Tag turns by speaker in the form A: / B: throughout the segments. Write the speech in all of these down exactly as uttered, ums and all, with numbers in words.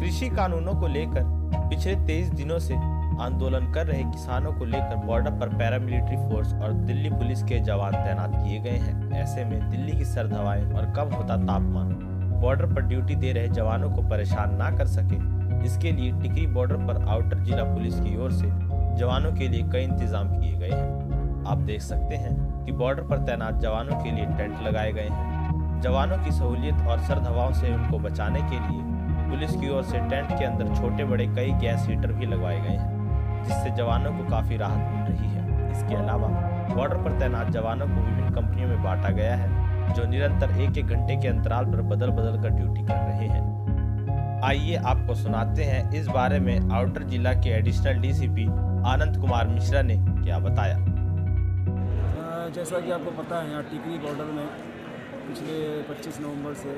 A: कृषि कानूनों को लेकर पिछले तेईस दिनों से आंदोलन कर रहे किसानों को लेकर बॉर्डर पर पैरामिलिट्री फोर्स और दिल्ली पुलिस के जवान तैनात किए गए हैं। ऐसे में दिल्ली की सर्द हवाएं और कम होता तापमान बॉर्डर पर ड्यूटी दे रहे जवानों को परेशान ना कर सके, इसके लिए टिकरी बॉर्डर पर आउटर जिला पुलिस की ओर से जवानों के लिए कई इंतजाम किए गए हैं। आप देख सकते हैं कि बॉर्डर पर तैनात जवानों के लिए टेंट लगाए गए हैं। जवानों की सहूलियत और सर्द हवाओं से उनको बचाने के लिए पुलिस की ओर से टेंट के अंदर छोटे बड़े कई गैस हीटर भी लगवाए गए हैं, जिससे जवानों को काफ़ी राहत मिल रही है। इसके अलावा बॉर्डर पर तैनात जवानों को विभिन्न कंपनियों में बांटा गया है, जो निरंतर एक एक घंटे के अंतराल पर बदल बदल कर ड्यूटी कर रहे हैं। आइए आपको सुनाते हैं इस बारे में आउटर जिला के एडिशनल डीसीपी आनंद कुमार मिश्रा ने क्या बताया।
B: जैसा कि आपको पता है, यहाँ टिकरी बॉर्डर में पिछले पच्चीस नवंबर से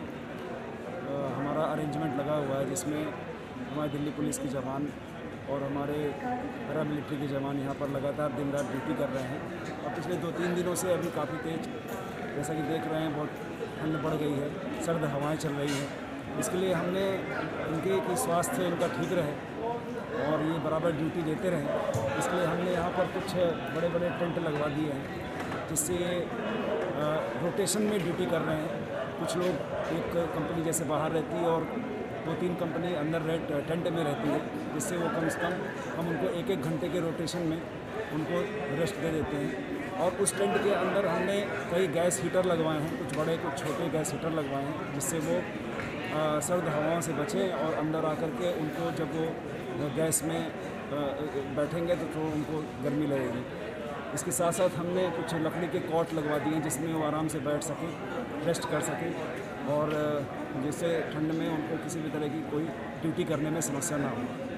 B: हमारा अरेंजमेंट लगा हुआ है, जिसमें हमारे दिल्ली पुलिस के जवान और हमारे पैरा मिलिट्री के जवान यहाँ पर लगातार दिन रात ड्यूटी कर रहे हैं। और पिछले दो तीन दिनों से अभी काफ़ी तेज, जैसा कि देख रहे हैं, बहुत ठंड बढ़ गई है, सर्द हवाएं चल रही हैं। इसके लिए हमने इनके कि स्वास्थ्य इनका ठीक रहे और ये बराबर ड्यूटी देते रहें, इसके लिए हमने यहाँ पर कुछ बड़े बड़े टेंट लगवा दिए हैं, जिससे ये रोटेशन में ड्यूटी कर रहे हैं। कुछ लोग एक कंपनी जैसे बाहर रहती है और दो तीन कंपनी अंदर टेंट में रहती है, जिससे वो कम से कम हम उनको एक एक घंटे के रोटेशन में उनको रेस्ट दे देते हैं। और उस टेंट के अंदर हमने कई गैस हीटर लगवाए हैं, कुछ बड़े कुछ छोटे गैस हीटर लगवाए हैं, जिससे वो आ, सर्द हवाओं से बचें और अंदर आकर के उनको जब वो गैस में आ, बैठेंगे तो, तो उनको गर्मी लगेगी। इसके साथ साथ हमने कुछ लकड़ी के कॉट लगवा दिए हैं, जिसमें वो आराम से बैठ सकें, रेस्ट कर सकें और जिससे ठंड में उनको किसी भी तरह की कोई ड्यूटी करने में समस्या ना हो।